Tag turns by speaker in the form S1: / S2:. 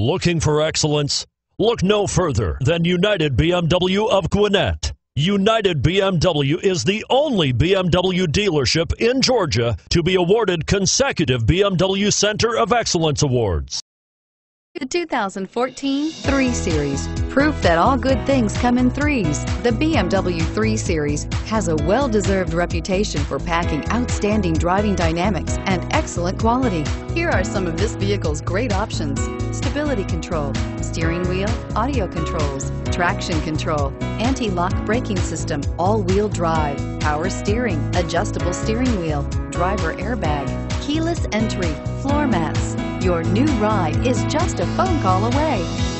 S1: Looking for excellence? Look no further than United BMW of Gwinnett. United BMW is the only BMW dealership in Georgia to be awarded consecutive BMW Center of Excellence awards.
S2: The 2014 3 Series. Proof that all good things come in threes. The BMW 3 Series has a well-deserved reputation for packing outstanding driving dynamics and excellent quality. Here are some of this vehicle's great options: stability control, steering wheel audio controls, traction control, anti-lock braking system, all-wheel drive, power steering, adjustable steering wheel, driver airbag, keyless entry, floor mats. Your new ride is just a phone call away.